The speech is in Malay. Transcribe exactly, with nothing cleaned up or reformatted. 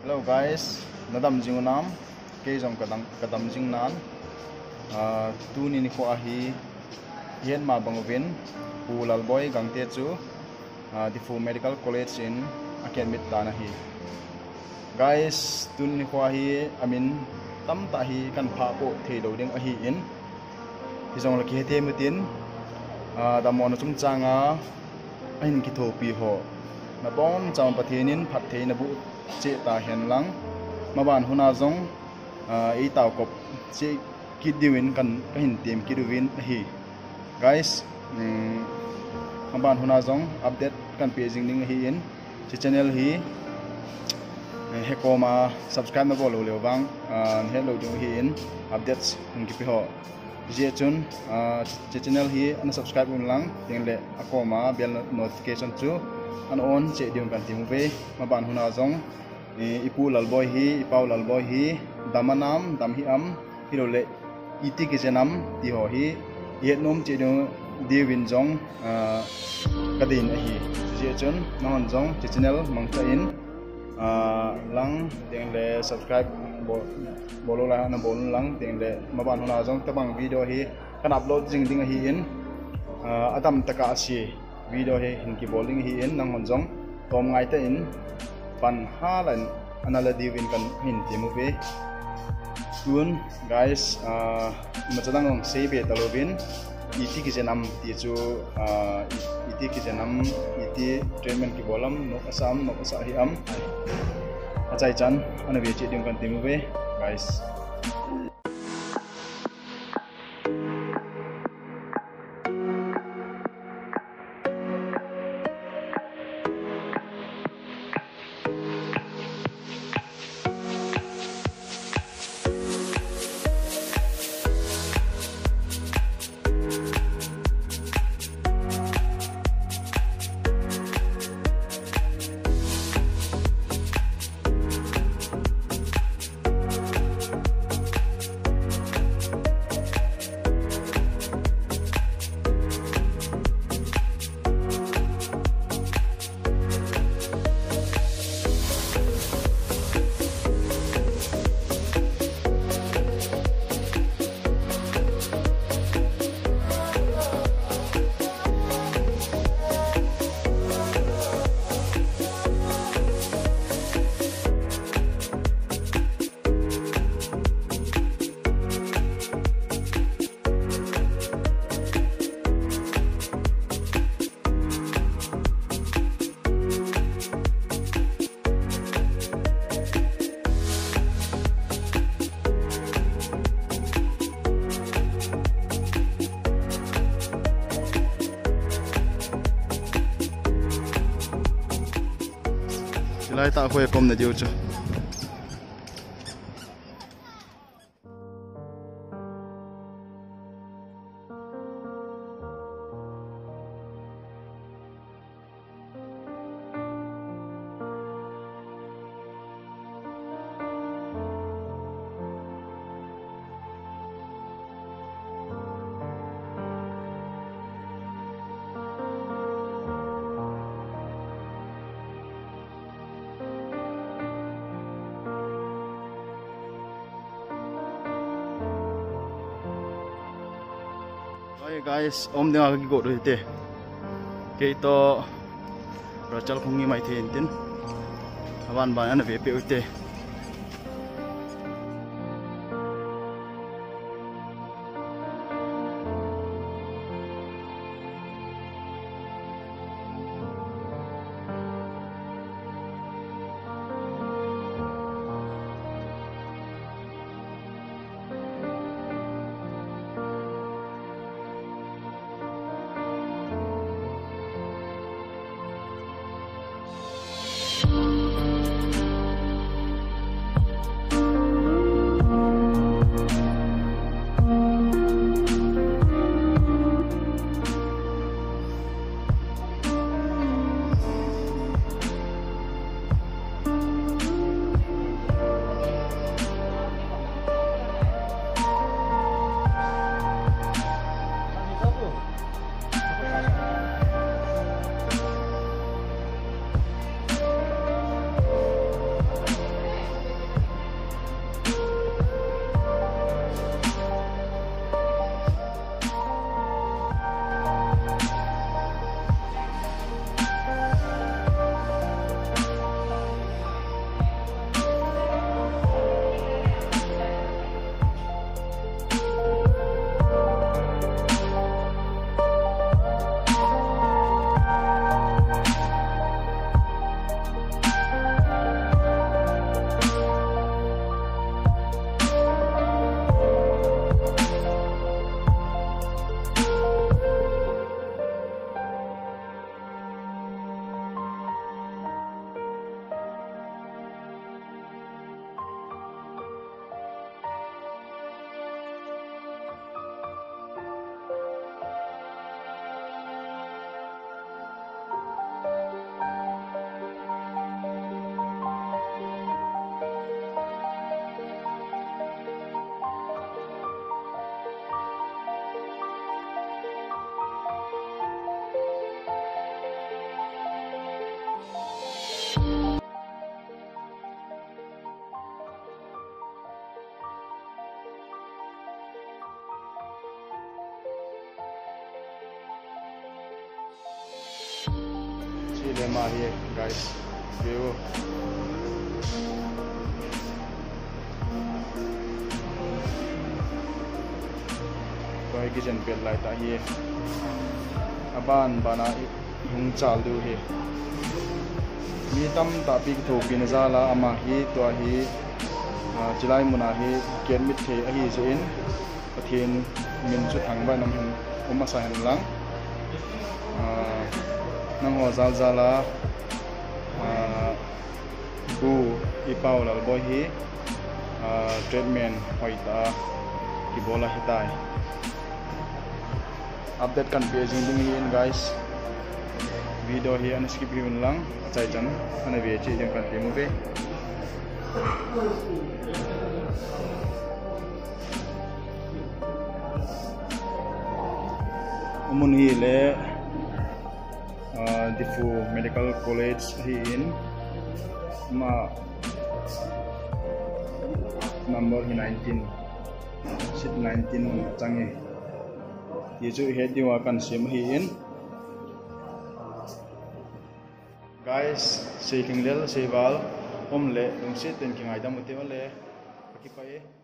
Hello guys, nadam jing nam, ke jonk kadam kadam jing nan, tunin ko ahi, yen ma bangwin, Pu.Lalboi Gangte chu, Diphu Medical College in academic tanahi. Guys, tunin ko ahi, amin tamtah hi kan pha po thei do ding ahi in, hijonkleh hite mutin, damon chung changa, ahin kithopi ho. Na bom cham Pathenin Pathen na bu che ta hen lang maban huna jong e taokop che kidiwin kan kahin tem kidiwin hi guys maban huna jong update kan paging ning hi in che channel hi hekoma subscribe na bolo lewang hello jong hi in updates ngki pi ho je chun che channel hi an subscribe un lang tingle akoma bell notification chu an on che dium kan timu ve maban huna jong Pu.Lalboi hi Pu.Lalboi hi damanam dam hi am hilole iti ke janam ti ho hi yetnom che do diwin jong kadin hi je chon non jong che channel mangta in lang tingle subscribe bolo la na bon lang tingle maban huna jong tabang video hi kan upload jing ding hi in adam taka si video he hinki bowling hi in nang honjong tom ngai ta in pan halan anala diwin kan hin timu ve tun guys machadang ong seibe talovin iti ki janam ti chu iti ki janam iti treatment ki bolam no asam no asa hi am achai chan ana ve che ding kan timu ve guys. Lai ta khoi kom na diu chu guys om ding agi go hite ke to rachal khongi mai the tin awan ban an ve pe ute ama hi guys view koi kitchen pel lai ta hi aban bana hung chal du hi mi tam ta pi thopi na zala ama hi to hi chilai muna hi ken mit the a hi se in pathen min chu thang ba nam hin uma sa han lang nangho zal zala Pu.Lalboi hi treatment hoita akibolta hite update kan page dingin guys video hi an skip hi lang chai chan ana ve chi jeng kan ti mu be umun hi le Diphu Medical College hi in ma number nineteen seat nineteen changi ye chu he diwa kan sim hi in guys sei lhinglel sei wal om le lungset ten ki ngaidam ute wale ki pai